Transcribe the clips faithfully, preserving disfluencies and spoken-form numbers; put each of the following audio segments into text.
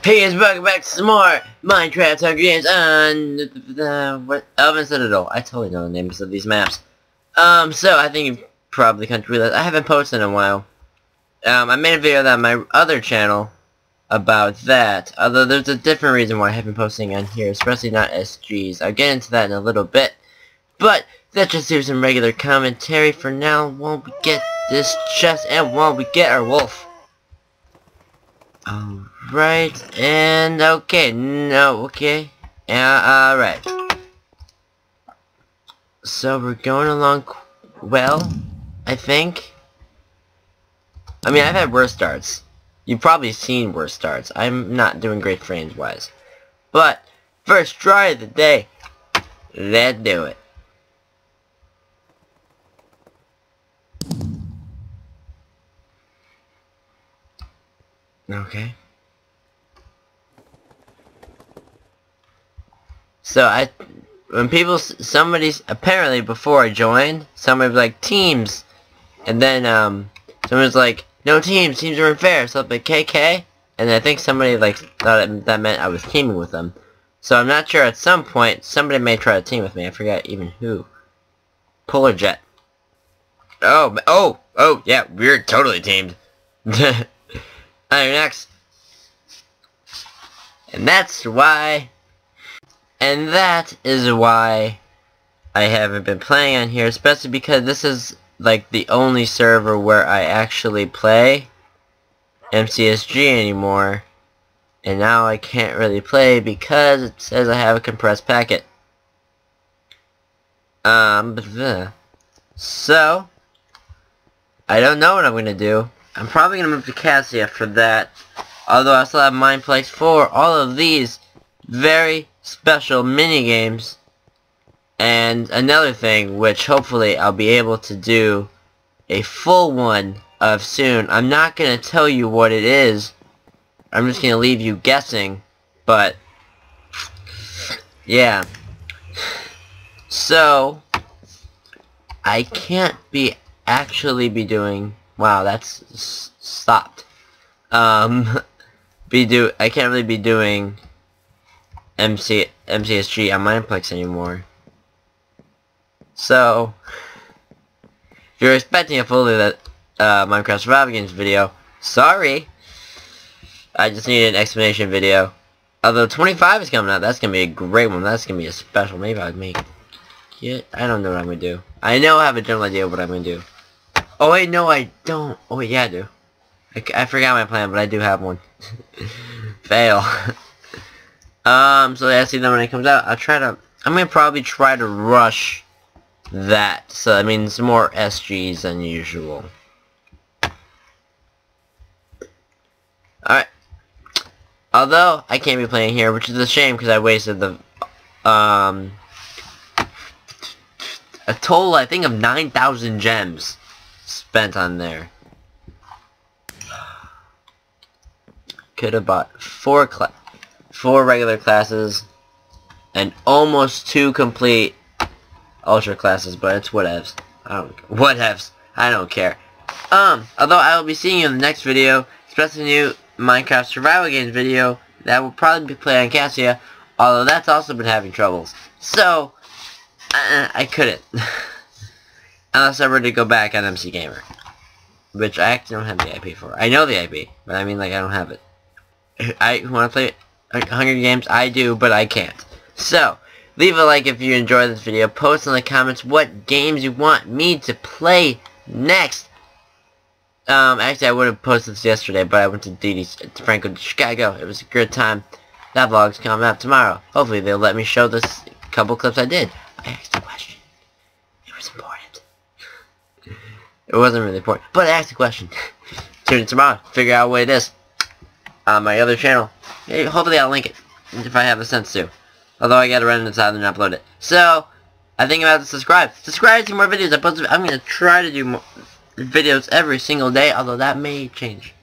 Hey guys, welcome back to some more Minecraft Hunger Games on uh, what Elven Citadel. I totally know the names of these maps. Um, so I think you probably can't realize I haven't posted in a while. Um, I made a video on my other channel about that. Although there's a different reason why I haven't been posting on here, especially not S Gs. I'll get into that in a little bit. But let's just do some regular commentary for now while we get this chest and while we get our wolf. Alright, and okay, no, okay, yeah, alright. So we're going along well, I think. I mean, I've had worse starts. You've probably seen worse starts. I'm not doing great frames-wise. But, first try of the day, let's do it. Okay. So I, when people, somebody's, apparently before I joined, somebody was like, teams, and then, um, someone was like, no teams, teams are unfair, so I'm like, K K, and I think somebody, like, thought it, that meant I was teaming with them. So I'm not sure, at some point, somebody may try to team with me, I forgot even who. Polar Jet. Oh, oh, oh, yeah, we're totally teamed. Alright, next. And that's why, and that is why I haven't been playing on here, especially because this is like the only server where I actually play M C S G anymore, and now I can't really play because it says I have a compressed packet. Um, but the, so, I don't know what I'm gonna do. I'm probably going to move to Cassia for that, although I still have Mineplex for all of these very special mini-games. And another thing, which hopefully I'll be able to do a full one of soon. I'm not going to tell you what it is, I'm just going to leave you guessing, but yeah. So, I can't be actually be doing... Wow, that's stopped. Um, be do I can't really be doing M C M C S G on Mineplex anymore. So, if you're expecting a fully that uh, Minecraft Survival Games video, sorry. I just need an explanation video. Although twenty-five is coming out, that's gonna be a great one. That's gonna be a special. Maybe I'd make it. I don't know what I'm gonna do. I know I have a general idea of what I'm gonna do. Oh wait, no I don't. Oh wait, yeah I do. I, I forgot my plan, but I do have one. Fail. um, so yeah, see then when it comes out, I'll try to, I'm gonna probably try to rush that. So that means more S Gs than usual. Alright. Although, I can't be playing here, which is a shame because I wasted the, um, a total, I think, of nine thousand gems spent on there. Could have bought four cla four regular classes and almost two complete ultra classes, but it's whatevs. I don't whatevs. I don't care. Um, although I will be seeing you in the next video, especially new Minecraft Survival Games video that will probably be played on Cassia, although that's also been having troubles. So uh, I couldn't. Unless I were to go back on M C Gamer. Which I actually don't have the I P for. I know the I P, but I mean like I don't have it. I want to play Hunger Games, I do, but I can't. So, leave a like if you enjoyed this video. Post in the comments what games you want me to play next. Um, actually I would have posted this yesterday, but I went to Dee Dee's, to Franco, Chicago. It was a good time. That vlog's coming out tomorrow. Hopefully they'll let me show this couple clips I did. I asked a question. It was important. It wasn't really important, but I asked a question. Tune in tomorrow, figure out what it is. On my other channel. Hey, hopefully I'll link it, if I have the sense to. Although I gotta run inside and upload it. So, I think I'm about to subscribe. Subscribe to more videos. I post, I'm gonna try to do more videos every single day, although that may change.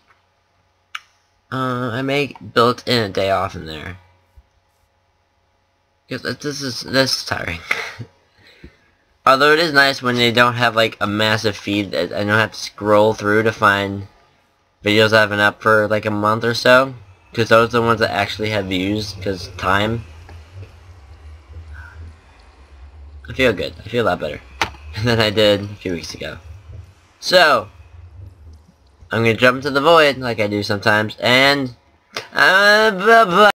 Uh, I may build in a day off in there. Because this is, this is tiring. Although it is nice when they don't have like a massive feed, I don't have to scroll through to find videos I've been up for like a month or so. Because those are the ones that actually have views, because time. I feel good. I feel a lot better than I did a few weeks ago. So, I'm going to jump into the void, like I do sometimes, and... Uh, bye-bye.